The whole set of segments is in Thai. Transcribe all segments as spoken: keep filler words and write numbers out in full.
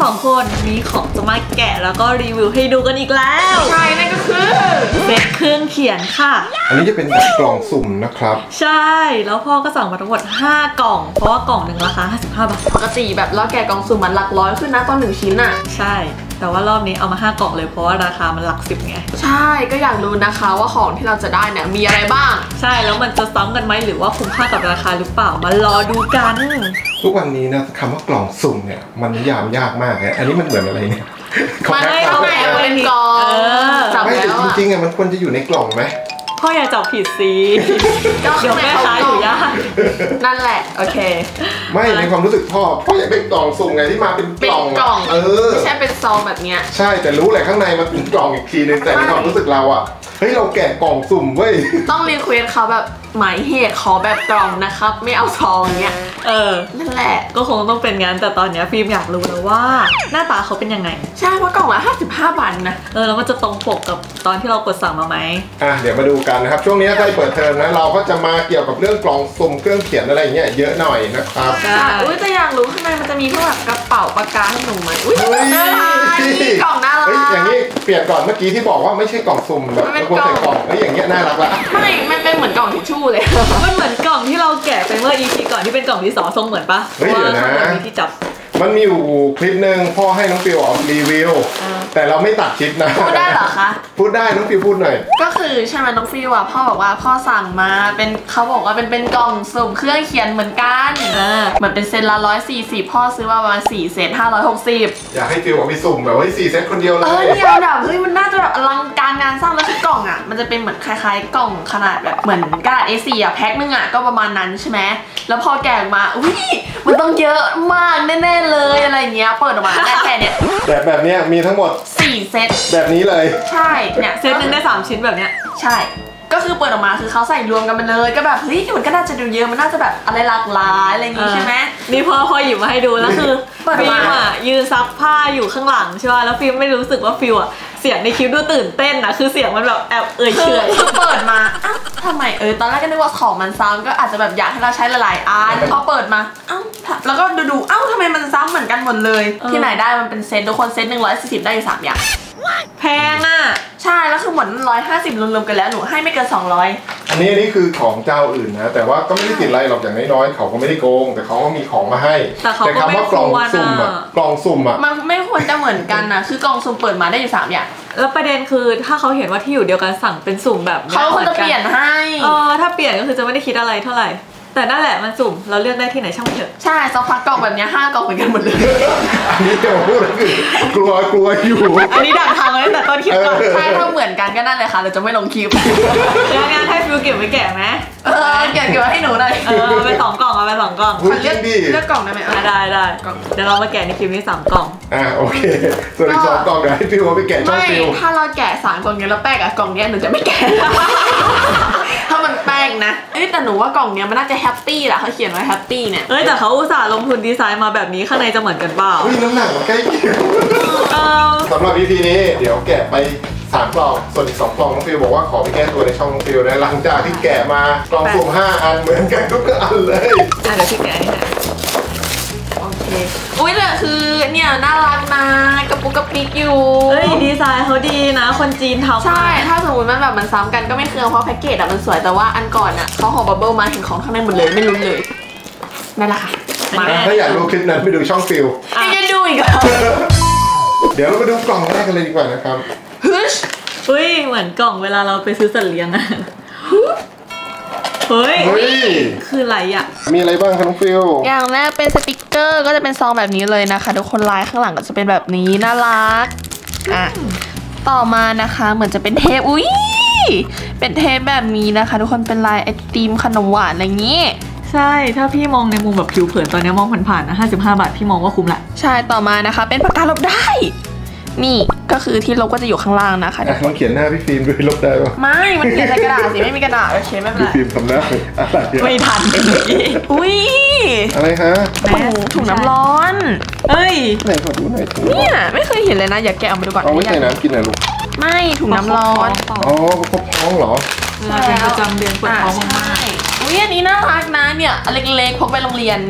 องคนมีของจะมาแกะแล้วก็รีวิวให้ดูกันอีกแล้วใช่นั่นก็คือเซ็ตเครื่องเขียนค่ะอันนี้จะเป็นแบบกล่องสุ่มนะครับใช่แล้วพ่อก็สั่งมาทั้งหมดห้ากล่องเพราะว่ากล่องหนึ่งราคาห้าสิบห้าบาทปกติแบบเราแกะกล่องสุ่มมันหลักร้อยขึ้นนะตอนหนึ่งชิ้นอ่ะใช่แต่ว่ารอบนี้เอามาห้ากล่องเลยเพราะว่าราคามันหลักสิบไงใช่ก็อยากรู้นะคะว่าของที่เราจะได้เนี่ยมีอะไรบ้างใช่แล้วมันจะซ้ำกันไหมหรือว่าคุ้มค่ากับราคาหรือเปล่ามารอดูกันทุกวันนี้นะคำว่ากล่องสุ่มเนี่ยมันนิยามยากมากเลยอันนี้มันเหมือนอะไรเนี่ยมันไม่เข้าไปเป็นกล่องจับแล้วจริงๆอ่ะมันควรจะอยู่ในกล่องไหมพ่ออย่าจับผิดสิเดี๋ยวแม่ค้าอยู่ยากนั่นแหละโอเคไม่ในความรู้สึกพ่อพ่ออยากได้กล่องสุ่มไงที่มาเป็นกล่องเออไม่ใช่เป็นซองแบบเนี้ยใช่แต่รู้แหละข้างในมันเป็นกล่องอีกทีนึงแต่ในความรู้สึกเราอ่ะเฮ้ยเราแกะกล่องสุ่มเว้ยต้องรีเควสเขาแบบหมายเหตุขอแบบกล่องนะครับไม่เอาซองเนี้ยเออนั่นแหละก็คงต้องเป็นงั้นแต่ตอนนี้ฟิล์มอยากรู้แล้วว่าหน้าตาเขาเป็นยังไงใช่เพราะกล่องละห้าสิบห้าบาทนะเออแล้วมันจะตรงปกกับตอนที่เรากดสั่งมาไหมอ่ะเดี๋ยวมาดูกันนะครับช่วงนี้ใกล้เปิดเทอมนะเราก็จะมาเกี่ยวกับเรื่องกล่องสุ่มเครื่องเขียนอะไรเงี้ยเยอะหน่อยนะครับใช่อุ้ยแต่อยากรู้ข้างในมันจะมีพวกแบบกระเป๋าปากกาให้หนูไหมอุ้ยน่ารักกล่องน่ารักอย่างนี้เปลี่ยนก่อนเมื่อกี้ที่บอกว่าไม่ใช่กล่องสุ่มแบบไม่ควรใส่กล่องเฮ้ยอย่างเงี้ยน่ารักละไม่มันเป็นเหมือนกล่องทิชชู่เลยมันเหมือนกล่องที่เราแกะไปเมื่อ อี พี ก่อนที่เป็นกล่องที่สองทรงเหมือนปะเฮ้ยเดี๋ยวนะที่จับมันมีอยู่คลิปหนึ่งพ่อให้น้องฟิวออกรีวิวแต่เราไม่ตัดคลิปนะพูดได้เหรอคะพูดได้น้องฟิวพูดหน่อยก็คือใช่ไหมน้องฟิวอ่ะพ่อบอกว่าพ่อสั่งมาเป็นเขาบอกว่าเป็นเป็นกล่องสุ่มเครื่องเขียนเหมือนกันเหมือนเป็นเซตละร้อยสี่สิบพ่อซื้อมาประมาณสี่เซตห้าร้อยหกสิบอยากให้ฟิวเอาไปสุ่มแบบว่าสี่เซตคนเดียวเลยเออเดียวแบบเฮ้ยมันน่าจะแบบอลังการงานสร้างแล้วคือกล่องอ่ะมันจะเป็นเหมือนคล้ายๆกล่องขนาดแบบเหมือนกระดาษ เอ โฟร์ อ่ะแพ็คนึงอ่ะก็ประมาณนั้นใช่ไหมแล้วพอแกะมาอุ้ยมันต้องเยอะมากแน่ๆเลยอะไรเงี้ยเปิดออกมาได้แค่เนี้ยแบบแบบนี้มีทั้งหมดสี่เซตแบบนี้เลยใช่เนี่ยเซตนึงได้สามชิ้นแบบเนี้ยใช่ก็คือเปิดออกมาคือเขาใส่รวมกันไปเลยก็แบบเฮ้ยมันก็น่าจะดูเยอะมันน่าจะแบบอะไรหลากหลายอะไรอย่างงี้ใช่ไหมนี่พอพอหยิบมาให้ดูแล้วคือฟิล์มอ่ะยืนซักผ้าอยู่ข้างหลังใช่ป่ะแล้วฟิล์มไม่รู้สึกว่าฟิล์มอ่ะเสียงในคลิปดูตื่นเต้นนะคือเสียงมันแบบแอบเอ่ยเฉยคือเปิดมาอ้าวทำไมเออตอนแรกก็นึกว่าของมันซ้ำก็อาจจะแบบอยากให้เราใช้หลายๆอันพอเปิดมาอ้าวแล้วก็ดูดูอ้าวทำไมมันซ้ำเหมือนกันหมดเลยที่ไหนได้มันเป็นเซตทุกคนเซตหนึ่งร้อยสี่สิบได้สามอย่างแพงอ่ะใช่แล้วคือเหมือนร้อยห้าสิบรวมๆกันแล้วหนูให้ไม่เกินสองร้อยอันนี้อันนี้คือของเจ้าอื่นนะแต่ว่าก็ไม่ได้ติดอะไรหรอกอย่างน้อยๆเขาก็ไม่ได้โกงแต่เขาก็มีของมาให้แต่คำว่ากล่องสุ่มอะกล่องสุ่มอะมันไม่ควรจะเหมือนกันนะคือกล่องสุ่มเปิดมาได้อยู่สามอย่างแล้วประเด็นคือถ้าเขาเห็นว่าที่อยู่เดียวกันสั่งเป็นสุ่มแบบเขาควรจะเปลี่ยนให้เออถ้าเปลี่ยนก็คือจะไม่ได้คิดอะไรเท่าไหร่แต่นั่นแหละมันสุ่มเราเลือกได้ที่ไหนช่างเถอะใช่สักพักกล่องแบบนี้ห้ากล่องเหมือนกันหมดเลยอันนี้จะพูดก็คือกลัวกลัวอยู่อันนี้ดักทางเลยแต่ต้นคลิปก่อนใช่ถ้าเหมือนกันก็นั่นเลยค่ะเราจะไม่ลงคลิปแล้วงานให้ฟิวเก็บไว้แกะไหมเออเก็บเก็บไว้ให้หนูหน่อยเออเป็นสองกล่องเอาเป็นสองกล่องเลือกเลือกกล่องได้ไหมได้ได้เดี๋ยวเรามาแกะในคลิปนี้สามกล่องอ่าโอเคส่วนอีกสองกล่องเดี๋ยวให้ฟิวเอาไปแกะช่องฟิวถ้าเราแกะสามกล่องนี้แล้วแป้งอะกล่องนี้หนูจะไม่แกะถ้ามันแป้งนะเอ้แต่หนูว่ากล่องนี้มันน่าจะแฮปปี้แหละเขาเขียนไว้แฮปปี้เนี่ยเอ้ยแต่เขาอุตส่าห์ลงทุนดีไซน์มาแบบนี้ข้างในจะเหมือนกันเปล่าเฮ้ยน้ำหนักมันใกล้เคียงสำหรับ อี พี นี้เดี๋ยวแกะไปสามกล่องส่วนอีกสองกล่องน้องฟิวบอกว่าขอไปแก้ตัวในช่องน้องฟิวนะหลังจากที่แกะมากล่องสุ่มห้าอันเหมือนกันทุกอันเลยอ่ะเดี๋ยวพี่แกะให้นะโอเคอุ้ยแต่คือเนี่ยน่ารักนะกระปุกกระปิกอยู่เฮ้ยดีไซน์เขาดีนะคนจีนทำใช่ถ้าสมมติมันแบบมันซ้ำกันก็ไม่เคืองเพราะแพ็กเกจอะมันสวยแต่ว่าอันก่อนอะเขาห่อบับเบิ้ลมาเห็นของข้างในหมดเลยไม่รู้เลยนั่นแหละค่ะถ้าอยากดูคลิปนั้นไปดูช่องฟิวยังจะดูอีกเหรอเดี๋ยวเราไปดูกล่องแรกกันเลยดีกว่านะครับฮึชเฮ้ยเหมือนกล่องเวลาเราไปซื้อสัตว์เลี้ยงอะเฮ้ยคืออะไรอ่ะมีอะไรบ้างคะน้องฟิวอย่างแรกเป็นสติกเกอร์ก็จะเป็นซองแบบนี้เลยนะคะทุกคนลายข้างหลังก็จะเป็นแบบนี้น่ารักอ่ะต่อมานะคะเหมือนจะเป็นเทปอุ้ยเป็นเทปแบบนี้นะคะทุกคนเป็นลายไอติมขนมหวานอะไรเงี้ยใช่ถ้าพี่มองในมุมแบบผิวเผินตอนนี้มองผ่านๆนะห้าสิบห้าบาทพี่มองว่าคุ้มละใช่ต่อมานะคะเป็นปากกาลบได้นี่ก็คือที่ลบก็จะอยู่ข้างล่างนะคะลองเขียนหน้าพี่ฟิล์มดูลบได้ปะไม่มันเขียนใส่กระดาษสิไม่มีกระดาษโอเคไม่เป็นไรพี่ฟิล์มทำหน้าอะไรไม่ทันอุ้ยอะไรฮะถุงน้ำร้อนเฮ้ยไหนขอดูหน่อยเนี่ยไม่เคยเห็นเลยนะอยากแกะเอามาดูก่อนเอาไม่ใส่น้ำกินนะลูกไม่ถุงน้ำร้อนอ๋อครบท้องเหรอเวลาเป็นประจำเดือนปวดท้องมากอุ้ยอันนี้น่ารักนะเนี่ยเล็กๆพกไปโรงเรียนเนี่ย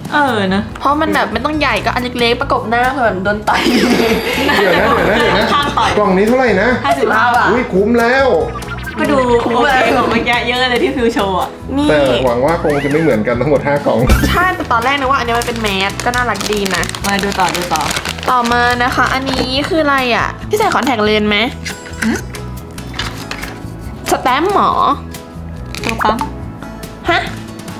เออนะเพราะมันแบบไม่ต้องใหญ่ก็อันเล็กๆประกบหน้าเพื่อแบบโดนต่อยเดี๋ยวนะเดี๋ยวนะเดี๋ยวนะข้างต่อยกล่องนี้เท่าไหร่นะห้าสิบห้าบาทอุ้ยคุ้มแล้วก็ดูโอเคกว่าเมื่อกี้เยอะเลยที่ฟิวโชว์อ่ะนี่แต่หวังว่าคงจะไม่เหมือนกันทั้งหมดห้ากล่องใช่แต่ตอนแรกนึกว่าอันนี้มันเป็นแมสก็น่ารักดีนะมาดูต่อดูต่อต่อมานะคะ อันนี้คืออะไรอ่ะพี่ใส่คอนแทคเลนส์ไหมสแตมป์หมอตัวปั๊มฮะ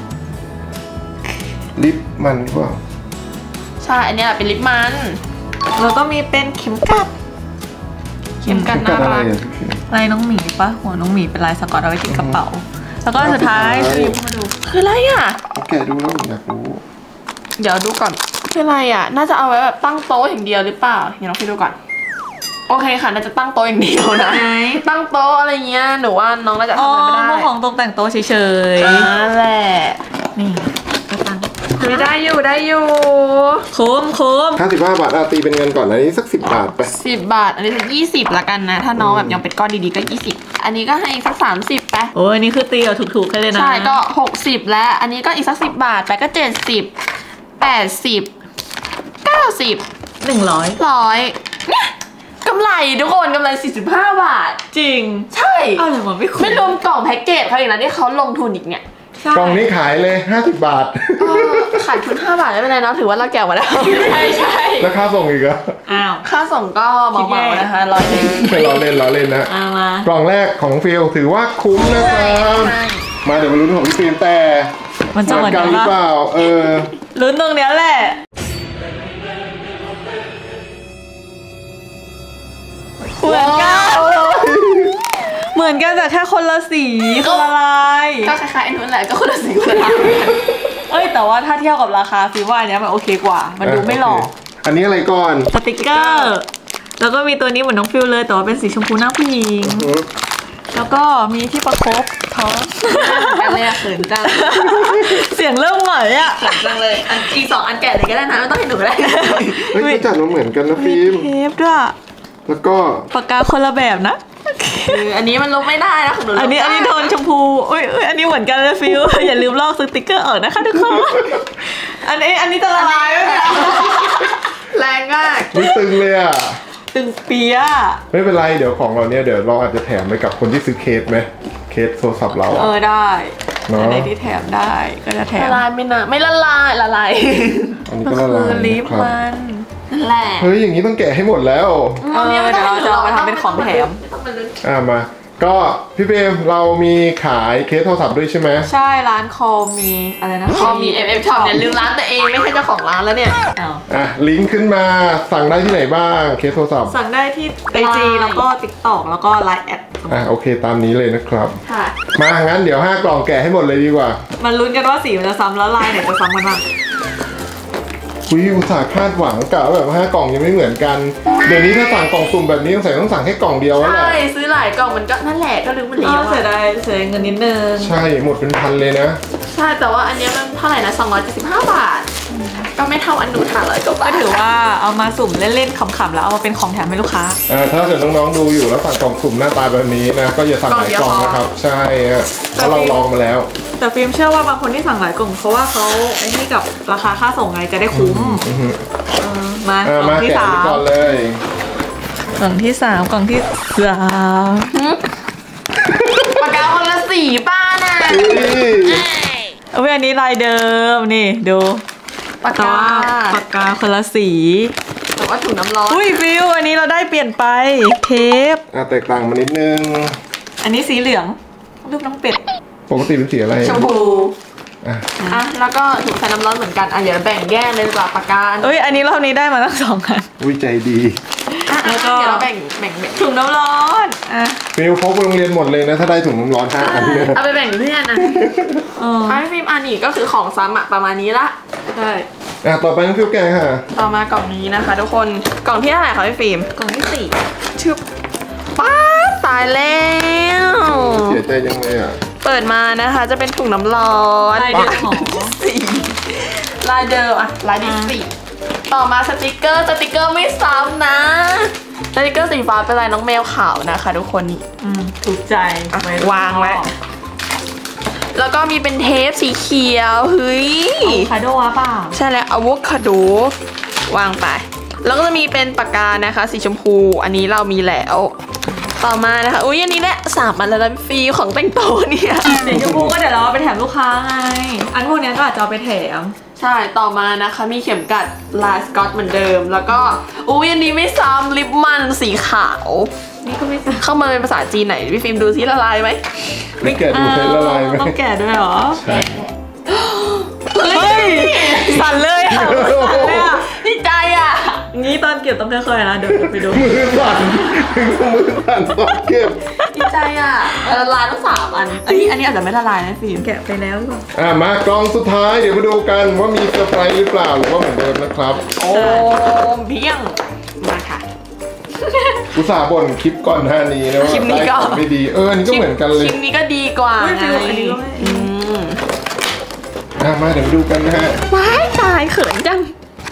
ลิปมันหรือเปล่าใช่อันนี้แหละเป็นลิปมันแล้วก็มีเป็นเข็มกัดเข็มกัดน่าอะไรรักอ่ะลายน้องหมีปะหัวน้องหมีเป็นลายสกอตเอาไว้ติดกระเป๋า แล้วก็สุดท้ายฟิล์มมาดูคืออะไรอ่ะแกะดูแล้วผมอยากรู้เดี๋ยวดูก่อนคืออะไรอ่ะ น่าจะเอาไว้แบบตั้งโต๊ะอย่างเดียวหรือเปล่าเดี๋ยวเราไปดูก่อน โอเคค่ะ น่าจะตั้งโต๊ะอย่างเดียวนะไหนตั้งโต๊ะอะไรเงี้ย หนูว่าน้องน่าจะอ๋อทำอะไรไม่พวได้กของตกแต่งโต๊ะเฉยนั่นแหละๆ นี่ก็ตั้งไม่ได้อยู่ได้อยู่โค้มโค้มห้าสิบห้าบาทอ่ะตีเป็นเงินก่อนอันนี้สักสิบบาทไปสิบบาท อันนี้สักยี่สิบละกันนะ ถ้าน้องแบบยังเป็นก้อนดีๆก็ยี่สิบอันนี้ก็ให้อีกสักสามสิบไปโอ้ยนี่คือตีเอาถูกๆกันเลยนะใช่ก็หกสิบแล้ว อันนี้ก็อีกสักสิบบาทไปก็เจ็ดสิบแปดสิบเก้าสิบหนึ่งร้อยร้อยเนี่ยกำไรทุกคนกำไรสี่สิบห้าบาทจริงใช่เอาเลยว่าไม่คุ้มไม่รวมกล่องแพ็กเกจเขาอีกนะที่เขาลงทุนอีกเนี่ยใช่กล่องนี้ขายเลยห้าสิบบาทเออขาดทุนห้าบาทไม่เป็นไรเนาะถือว่าเราแก่กว่าแล้วใช่ใช่แล้วค่าส่งอีกเหรออ้าวค่าส่งก็เบาๆนะคะร้อยหนึ่งไม่ล้อเล่นล้อเล่นนะเอามากล่องแรกของฟิลถือว่าคุ้มนะครับ มาเดี๋ยวมาลุ้นของพี่ฟิล์มแต่มันจะเหมือนกักัน นหรือเปปะล่า เออลุ้นตรงเนี้ยแหละ เหมือนกัน เหมือนกันแต่แค่คนละสีคนละลายก็คล้ายๆไอ้นู้นแหละก็คนละสีคนละลายเอ้ยแต่ว่าถ้าเทียบกับราคาฟิวว่าอันเนี้ยมันโอเคกว่า มันดูไม่หลอกโเคอันนี้อะไรก่อนสติกเกอร์ แล้วก็มีตัวนี้เหมือนน้องฟิวเลยแต่ว่าเป็นสีชมพูหน้าผู้หญิงอืมแล้วก็มีที่ประคบท้องกันเลยอะเขินจังเสียงเริ่มไหวอ่ะเขินจังเลยอันอีกสองอันแกะเลยก็ได้นะไม่ต้องให้หนูก็ได้เฮ้ยเขาจัดมาเหมือนกันนะมีฟิล์มเทปด้วยแล้วก็ปากกาคนละแบบนะคืออันนี้มันลบไม่ได้นะของหนูลบอันนี้อันนี้โทนชมพูอุ้ยอุ้ยอันนี้เหมือนกันเลยฟิว อย่าลืมลอกสติกเกอร์ออกนะคะทุกคน อันนี้อันนี้จะละลายไหมเนี่ยแรงมากนี่ตึงเลยอ่ะตึงเปียะไม่เป็นไรเดี๋ยวของเราเนี่ยเดี๋ยวเราอาจจะแถมไปกับคนที่ซื้อเคสไหมเคสโทรศัพท์เราเออะอได้เนอะอันไหนที่แถมได้ก็จะแถละมลายไม่นะไม่ละลายละลายอันนี้ก็ก็ละคืลาอย ลิปนะครับมันนั่นแหละเฮ้ยอย่างนี้ต้องแกะให้หมดแล้วเออเดี๋ยวเราจะเอาไปทำเป็นของแถมไต้องมาลุ้นอ่ามา ก็พี่เฟรมเรามีขายเคสโทรศัพท์ด้วยใช่ไหมใช่ร้านคอมมีอะไรนะพอมี เอ็ม เอฟ Shop เนี่ยลืมร้านตัวเองไม่ใช่เจ้าของร้านแล้วเนี่ยอ้าวอ่ะลิงก์ขึ้นมาสั่งได้ที่ไหนบ้างเคสโทรศัพท์สั่งได้ที่ไอจีแล้วก็ TikTok แล้วก็ไลน์แอดอ่ะโอเคตามนี้เลยนะครับค่ะมางั้นเดี๋ยวห้ากล่องแกะให้หมดเลยดีกว่ามันลุ้นกันว่าสีมันจะซ้ำแล้วลายไหนจะซ้ำกันบ้างคุยอุตส่าห์คาดหวังกะว่าแบบห้ากล่องยังไม่เหมือนกัน เดี๋ยวนี้ถ้าสั่งกล่องสุ่มแบบนี้ต้องใส่ต้องสั่งแค่กล่องเดียวแล้วแหละใช่ซื้อหลายกล่องมันก็นั่นแหละก็ลืมมันเอแล้อวเสียอะดายเสียเงินนิดนึงใช่หมดเป็นพันเลยนะใช่แต่ว่าอันเนี้ยมันเท่าไหร่นะสองร้อยเจ็ดสิบห้าบาท ก็ไม่เท่าอันหนูห้าร้อยกว่าบาก็ทถือว่าเอามาสุ่มเล่นๆขำๆแล้วเอามาเป็นของแถมให้ลูกค้าอ่าถ้าเกิดน้องๆดูอยู่แล้วสั่งกล่องสุ่มหน้าตาแบบนี้นะก็อย่าสั่งหลายกล่องนะครับ ใช่ฮะเพราะเราลองมาแล้วแต่ฟิล์มเชื่อว่าบางคนที่สั่งหลายกล่องเพราะว่าเขาไอ้นี่กับราคาค่าส่งไงจะได้คุ้มอือฮึเออมาอ่ากล่อมางที่แกะสาไปมก่อนเลยกล่องที่สามกล่องที่สามปากกาคนละสีป้าน่ะเอ้ยอันนี้ลายเดิมนี่ดูปากแต่กาว่าปากกาคนละสีแต่ว่าถุงน้ำร้อนอุ้ยฟิวอันนี้เราได้เปลี่ยนไปเทปอ่ะแตกต่างมานิดนึงอันนี้สีเหลืองรูปน้องเป็ดปกติเป็นสีอะไรชมพูอ่ะอ่ะแล้วก็ถุงใส่น้ำร้อนเหมือนกันอ่ะเดี๋ยวแบ่งแยกเลยดีกว่าปากกาเอ้ยอันนี้รอบนี้ได้มาตั้งสองอันวิจัยดีอ่ะแล้วก็เดี๋ยวเราแบ่งแบ่งแบ่งถุงน้ำร้อนอ่ะฟิลพกไปโรงเรียนหมดเลยนะถ้าได้ถุงน้ำร้อนห้าอันเนี่ยเอาไปแบ่งเพื่อนนะเออไอ้ฟิล์มอันนี้ก็คือของซ้ำอะประมาณนี้ละใช่อ่ะต่อไปน้องฟิลแกะค่ะต่อมากล่องนี้นะคะทุกคนกล่องที่เท่าไหร่คะพี่ฟิล์มกล่องที่สี่ชึบป้าดตายแล้วเสียใจจังเลยอ่ะเปิดมานะคะจะเป็นถุงน้ำร้อนลายเดิมของสีลายเดิมอะลายดิสีต่อมาสติกเกอร์สติกเกอร์ไม่ซ้ำนะสติกเกอร์สีฟ้าเป็นลายน้องแมวขาวนะคะทุกคนนี่อืมถูกใจอ่ะไวางไว้แล้วก็มีเป็นเทปสีเขียวเฮ้ยคาโดวะเปล่าใช่แล้วอะโวคาโดวางไปแล้วก็จะมีเป็นปากกานะคะสีชมพูอันนี้เรามีแล้วต่อมานะคะอุ้ยอันนี้แหละสามอันแล้วนะฟรีของแต่งตัวเนี่ยสีชมพูก็เดี๋ยวเราเอาไปแถมลูกค้าไงอันพวกนี้ก็อาจจะเอาไปแถมใช่ต่อมานะคะมีเข็มกัดลายสกอตเหมือนเดิมแล้วก็อุ้ยอันนี้ไม่ซ้ำลิปมันสีขาวนี่ก็ไม่ซ้ำเข้ามาเป็นภาษาจีนไหนพี่ฟิล์มดูซิละลายไหมไม่แกะดูเพชรละลายไหมต้องแกะด้วยเหรอใช่เฮ้ยสั่นเลยอ่ะสั่นเลยอ่ะดีใจอ่ะงี้ตอนเก็บต้องค่อยๆนะเดี๋ยวไปดูมือสั่นมือสั่นตอนเก็บดีใจอ่ะละลายทั้งสามอันอันนี้อันนี้อาจจะไม่ละลายนะฟิล์มแกะไปแล้วก่อนอ่ะมากล่องสุดท้ายเดี๋ยวมาดูกันว่ามีเซอร์ไพรส์หรือเปล่าหรือว่าเหมือนเดิมนะครับโอ้เพียงมาค่ะอุตส่าห์บ่นคลิปก่อนหน้านี้นะว่าได้ของไม่ดีเออนี่ก็เหมือนกันเลยคลิปนี้ก็ดีกว่าไงมาเดี๋ยวมาดูกันนะฮะว้ายตายเขินจัง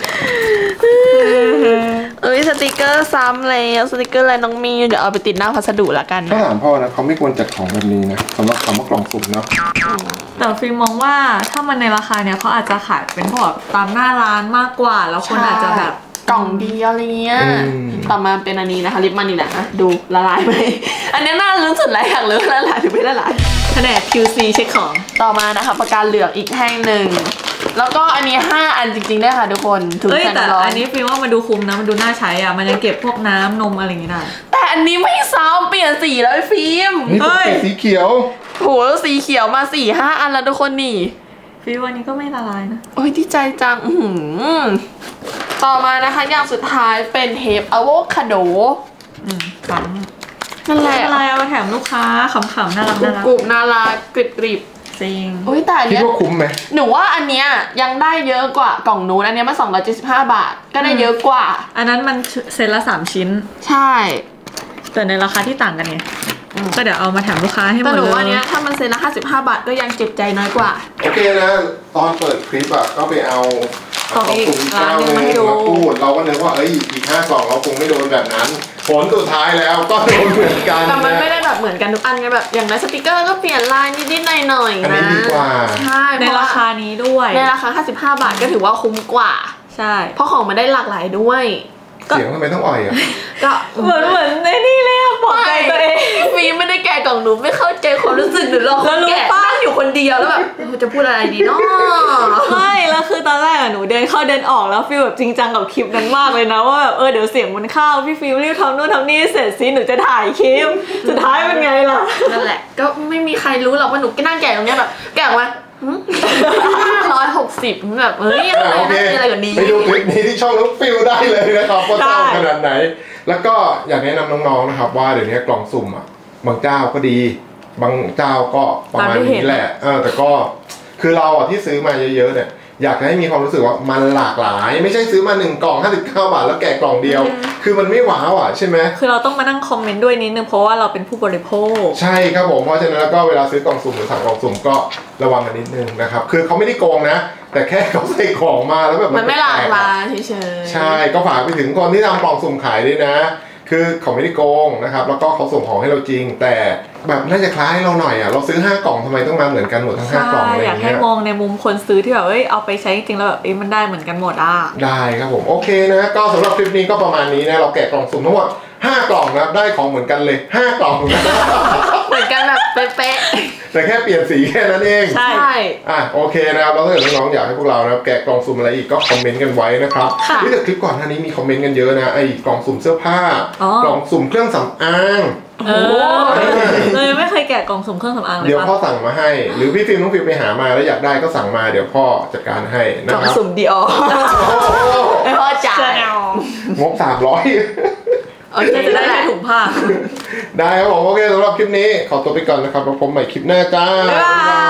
เอ้ยสติกเกอร์ซ้ำเลยสติกเกอร์อะไรน้องมีเดี๋ยวเอาไปติดหน้าพัสดุละกันถ้าถามพ่อนะเขาไม่ควรจัดของแบบนี้นะสำหรับคำว่ากล่องสุ่มเนาะแต่ฟิล์มมองว่าถ้ามันในราคาเนี้ยเขาอาจจะขายเป็นพวกตามหน้าร้านมากกว่าแล้วคนอาจจะแบบกล่องเดียวอะไรเงี้ยต่อมาเป็นอันนี้นะคะลิปมันนี่แหละนะดูละลายไหมอันนี้น่ารู้สุดเลยอยากรู้ละลายหรือไม่ละลายแผนก คิว ซี เช็คของต่อมานะคะปากกาเหลืองอีกแท่งหนึ่งแล้วก็อันนี้ห้าอันจริงๆได้ค่ะทุกคนถึงแสนร้อยอันนี้ฟิล์มว่ามันดูคุ้มนะมันดูน่าใช้อ่ะมันยังเก็บพวกน้ำนมอะไรอย่างงี้ได้แต่อันนี้ไม่ซ้ำเปลี่ยนสีแล้วฟิล์มเฮ้ยสีเขียวโหสีเขียวมาสี่ห้าอันแล้วทุกคนนี่ฟิล์มวันนี้ก็ไม่ละลายนะโอ้ยดีใจจังต่อมานะคะอย่างสุดท้ายเป็นเทปอะโวคาโดอืมขำนั่นแหละอะไรเอามาแถมลูกค้าขำๆน่ารักน่ารักกรุบน่ารักกริบกริบจริงโอ้ยแต่อันเนี้ยคิดว่าคุ้มไหมหนูว่าอันเนี้ยยังได้เยอะกว่ากล่องนู้นอันเนี้ยมันสองร้อยเจ็ดสิบห้าบาทก็ได้เยอะกว่าอันนั้นมันเซตละสามชิ้นใช่แต่ในราคาที่ต่างกันไงก็เดี๋ยวเอามาแถมลูกค้าให้หมดเลยแต่หนูว่าเนี้ยถ้ามันเซตละห้าสิบห้าบาทก็ยังเจ็บใจน้อยกว่าโอเคนะตอนเปิดคลิปอะก็ไปเอาของอีกร้านนึงมาให้ดูมาพูดเราก็นึกว่าเอ้ยอีกห้ากล่องเราคงไม่โดนแบบนั้นผลสุดท้ายแล้วก็โดนเหมือนกันแต่มันไม่ได้แบบเหมือนกันทุกอันไงแบบอย่างในสติกเกอร์ก็เปลี่ยนลายนิดๆหน่อยๆนะอันนี้ดีกว่าใช่ในราคานี้ด้วยในราคาห้าสิบห้าบาทก็ถือว่าคุ้มกว่าใช่เพราะของมันได้หลากหลายด้วยเสียงทำไมต้องอ่อยอ่ะก็เหมือนเหมือนในนี่เลยอะบอกใจตัวเองฟีไม่ได้แกะกล่องหนูไม่เข้าใจความรู้สึกหนูหรอกแกะนั่งอยู่คนเดียวแล้วแบบจะพูดอะไรดีเนาะไม่แล้วคือตอนแรกอะหนูเดินเข้าเดินออกแล้วฟีลแบบจริงจังกับคลิปนั้นมากเลยนะว่าแบบเออเดี๋ยวเสียงมันเข้าพี่ฟีรีบทำนู่นทำนี่เสร็จสิหนูจะถ่ายคลิปสุดท้ายเป็นไงล่ะนั่นแหละก็ไม่มีใครรู้หรอกว่าหนูก็นั่งแกะตรงเนี้ยแบบแกะออกมาห้าร้อยหกสิบแบบเฮ้ยอะไรนะอะไรกว่านี้ไปดูคลิปนี้ที่ช่องน้องฟิลได้เลยนะครับว่าเศร้าขนาดไหนแล้วก็อยากแนะนำน้องๆนะครับว่าเดี๋ยวนี้กล่องสุ่มอ่ะบางเจ้าก็ดีบางเจ้าก็ประมาณนี้แหละเออแต่ก็คือเราอ่ะที่ซื้อมาเยอะๆเนี่ยอยากให้มีความรู้สึกว่ามันหลากหลายไม่ใช่ซื้อมาหนึ่งกล่องห้าสิบเก้าบาทแล้วแกะกล่องเดียวคือมันไม่ว้าวอ่ะใช่ไหมคือเราต้องมานั่งคอมเมนต์ด้วยนิดนึงเพราะว่าเราเป็นผู้บริโภคใช่ครับผมเพราะฉะนั้นแล้วก็เวลาซื้อกล่องสุ่มหรือสั่งกล่องสุ่มก็ระวังกันนิดนึงนะครับคือเขาไม่ได้โกงนะแต่แค่เขาใส่ของมาแล้วแบบมันไม่หลากหลายเฉยๆใช่ก็ฝากไปถึงคนที่ทำกล่องสุ่มขายด้วยนะคือเขาไม่ได้โกงนะครับแล้วก็เขาส่งของให้เราจริงแต่แบบน่าจะคล้ายเราหน่อยอ่ะเราซื้อห้ากล่องทำไมต้องมาเหมือนกันหมดทั้งห้ากล่องอะไรอย่างเงี้ยอยากให้มองในมุมคนซื้อที่แบบเอ้ยเอาไปใช้จริงแล้วแบบเอ้ยมันได้เหมือนกันหมดอ่ะได้ครับผมโอเคนะก็สำหรับคลิปนี้ก็ประมาณนี้นะเราแกะกล่องสุ่มทั้งหมดห้ากล่องนะได้ของเหมือนกันเลยห้ากล่องเหมือนกันแบบเป๊ะๆแต่แค่เปลี่ยนสีแค่นั้นเองใช่อ่ะโอเคนะครับแล้วถ้าเกิดน้องๆอยากให้พวกเรานะแกะกล่องสุ่มอะไรอีกก็คอมเมนต์กันไว้นะครับที่แต่คลิปก่อนหน้านี้มีคอมเมนต์กันเยอะนะไอ้กล่องสุ่มเสื้อผ้ากล่องสุ่มเครื่องสำอางโอ้เลยไม่เคยแกะกล่องสุ่มเครื่องสำอางเลยเดี๋ยวพ่อสั่งมาให้หรือพี่ฟิล์มน้องฟิล์มไปหามาแล้วอยากได้ก็สั่งมาเดี๋ยวพ่อจัดการให้นะครับกล่องสุ่มเดียวไม่พ่อจ่ายงบสามร้อยโอเคจะได้ถุงผ้าได้ครับผมโอเคสำหรับคลิปนี้ขอตัวไปก่อนนะครับแล้วพบใหม่คลิปหน้าจ้าบ๊ายบาย